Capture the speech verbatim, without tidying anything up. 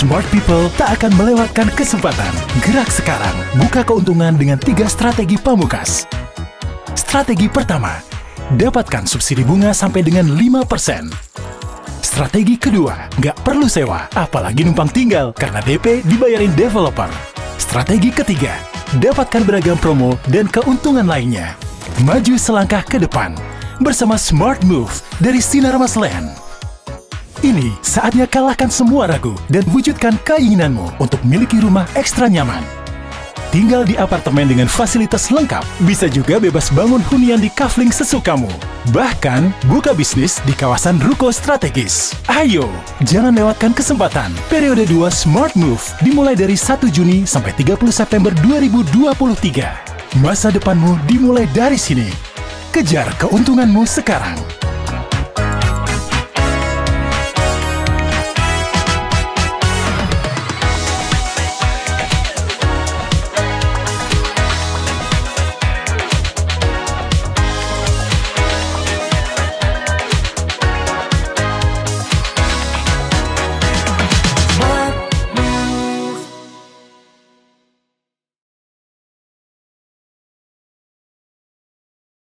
Smart people tak akan melewatkan kesempatan. Gerak sekarang, buka keuntungan dengan tiga strategi pamungkas. Strategi pertama, dapatkan subsidi bunga sampai dengan lima persen. Strategi kedua, nggak perlu sewa, apalagi numpang tinggal, karena D P dibayarin developer. Strategi ketiga, dapatkan beragam promo dan keuntungan lainnya. Maju selangkah ke depan, bersama Smart Move dari Sinarmas Land. Ini saatnya kalahkan semua ragu dan wujudkan keinginanmu untuk miliki rumah ekstra nyaman. Tinggal di apartemen dengan fasilitas lengkap, bisa juga bebas bangun hunian di kafling sesukamu. Bahkan, buka bisnis di kawasan ruko strategis. Ayo, jangan lewatkan kesempatan. Periode dua Smart Move dimulai dari satu Juni sampai tiga puluh September dua ribu dua puluh tiga. Masa depanmu dimulai dari sini. Kejar keuntunganmu sekarang.